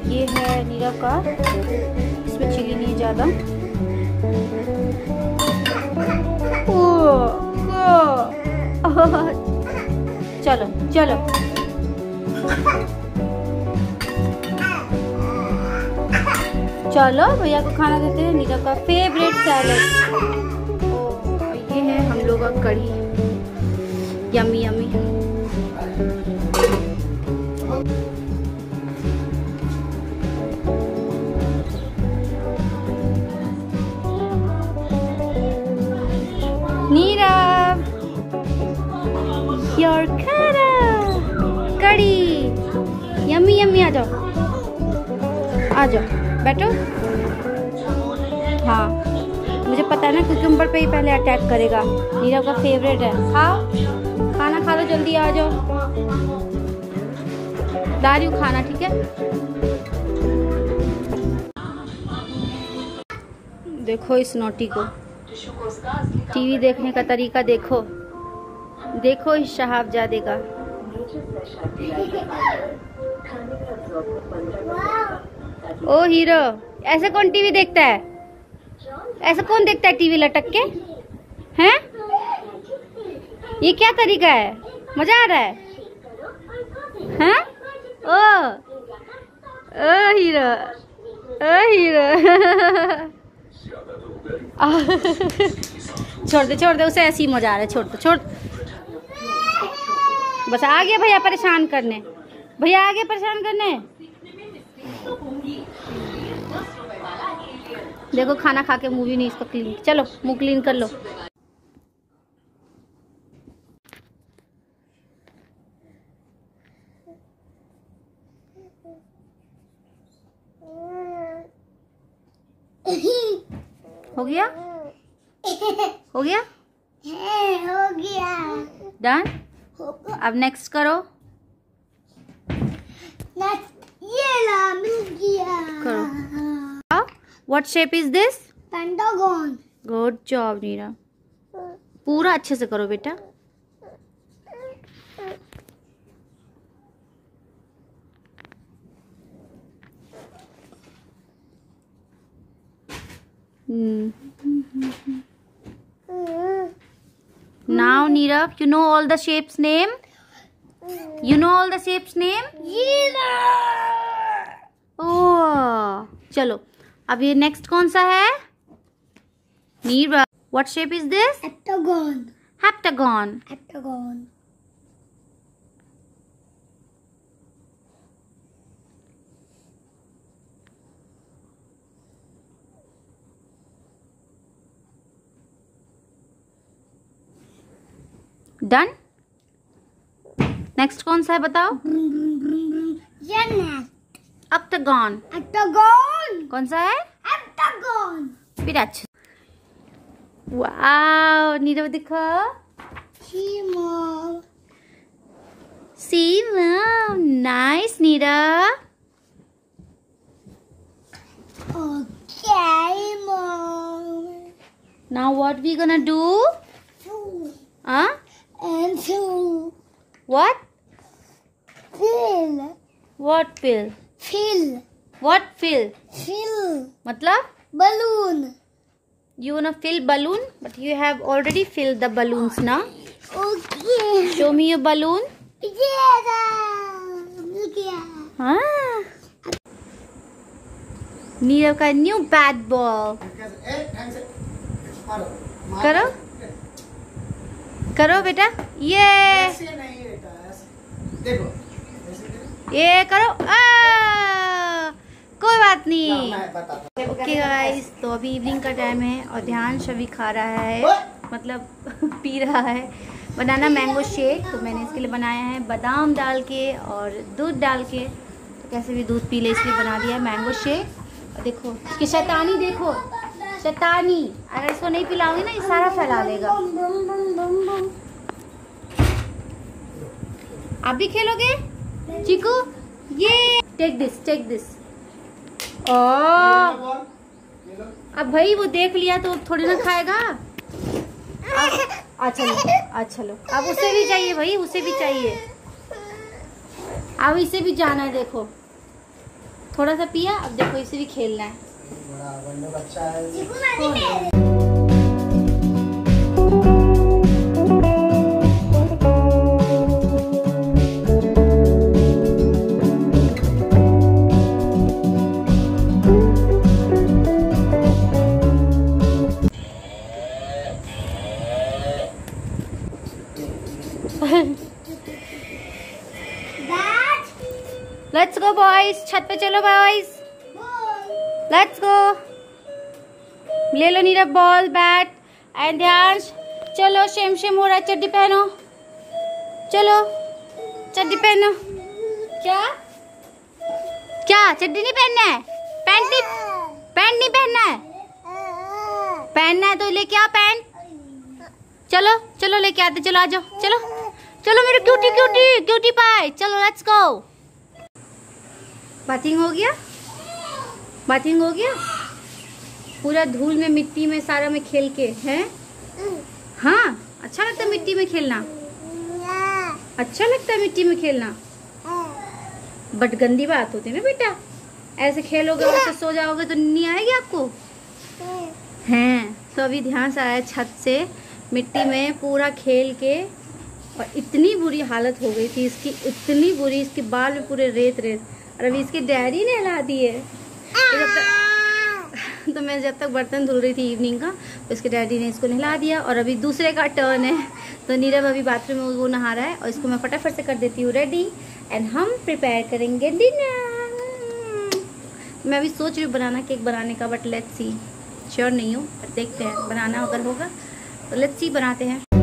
ये है नीरव का, इसमें चिली नहीं है ज़्यादा। चलो चलो चलो भैया को खाना देते हैं। नीरव का फेवरेट सैलेड। और ये है हम लोग का kadhi, yummy yummy. Nirav your kadhi yummy yummy. आ जाओ आ जाओ बैठो। हाँ मुझे पता है ना, कुकुम्बर पे ही पहले अटैक करेगा। नीरव का फेवरेट है। खाओ खाना खा लो, जल्दी आ जाओ। ला रही हूँ खाना, ठीक है। देखो इस नोटी को, टीवी देखने का तरीका देखो, देखो इस शहाबजादे का। ओ हीरो, ऐसे कौन टीवी देखता है? ऐसा कौन देखता है टीवी लटक के? हैं? ये क्या तरीका है? मजा आ रहा है? हैं? Oh hero, oh hero. छोड़ दे उसे, ऐसे ही मजा आ रहा है। छोड़। बस आ गया भैया परेशान करने, भैया आगे परेशान करने। देखो खाना खा के मूवी नहीं, इसको क्लीन, चलो मुंह क्लीन कर लो। हो गया हो गया हो गया डन। अब नेक्स्ट करो। ये ला मिल गया। करो। What shape is this? Pentagon. Good job Nira. पूरा अच्छे से करो बेटा। Now Nirav, you know all the shapes name? You know all the shapes name? Oh, चलो अब ये नेक्स्ट कौन सा है? Nirav, what shape is this? Heptagon. Heptagon. Heptagon. Done. Next कौन सा है बताओ? ऑक्टागन। Heptagon. कौन सा है? Heptagon. फिर अच्छा। वाओ नीरव दिखा। Shimo. See wow, nice Nirav. Okay, Mom. Now what we gonna do? Huh? And to What? fill. What fill? Fill. What fill? Fill. मतलब? Balloon. You wanna fill balloon, but you have already filled the balloons now. Okay. Show me your balloon. Yeah. Look here. हाँ। नीरव का new bat ball. करो करो बेटा, ये ये करो। कोई बात नहीं। ओके गाइस, तो अभी इवनिंग का टाइम है और ध्यान सभी खा रहा है, मतलब पी रहा है बनाना मैंगो शेक। तो मैंने इसके लिए बनाया है बादाम डाल के और दूध डाल के। तो कैसे भी दूध पी ले इसलिए बना दिया है मैंगो शेक। और देखो इसकी शैतानी, देखो शैतानी। अगर इसको नहीं पिलाओगे ना, ये सारा फैला देगा। आप भी खेलोगे चीकू? ये टेक दिस। अब भाई वो देख लिया तो थोड़ी ना खाएगा। अच्छा लो अब उसे भी चाहिए भाई, उसे भी चाहिए। अब इसे भी जाना है, देखो थोड़ा सा पिया, अब देखो इसे भी खेलना है। बड़ा बंडो बच्चा है। लेट्स गो बॉयज, छत पे चलो बॉयज, लेट्स गो। ले लो नीरव बॉल बैट एंड ध्यान। चलो शेम शेम हो रहा है, चड्डी पहनो, चलो चड्डी पहनो। क्या क्या चड्डी नहीं पहनना है? पैंट नहीं पहनना है? पहनना है तो लेके आ पैंट। चलो चलो लेके आते, चलो आ जाओ, चलो चलो मेरे क्यूटी क्यूटी क्यूटी पाए, चलो लेट्स गो। बाथिंग हो गया, बाथिंग हो गया। पूरा धूल में मिट्टी में सारा में खेल के हैं। हाँ अच्छा लगता है मिट्टी में खेलना, अच्छा लगता है मिट्टी में खेलना, बट गंदी बात होती है ना बेटा, ऐसे खेलोगे और सो जाओगे तो नींद आएगी आपको। हैं तो अभी ध्यान से आया छत से मिट्टी में पूरा खेल के, और इतनी बुरी हालत हो गई थी इसकी, इतनी बुरी, इसके बाल में पूरे रेत रेत। और अभी इसके डैडी ने हिला दिए। तो मैं जब तक बर्तन धुल रही थी इवनिंग का, तो इसके डैडी ने इसको नहला दिया। और अभी दूसरे का टर्न है, तो नीरव अभी बाथरूम में वो नहा रहा है, और इसको मैं फटाफट से कर देती हूँ रेडी, एंड हम प्रिपेयर करेंगे डिनर। मैं अभी सोच रही हूँ बनाना केक बनाने का, बट लेट्स सी, श्योर नहीं हूँ, देखते हैं बनाना अगर होगा तो लेट्स सी बनाते हैं।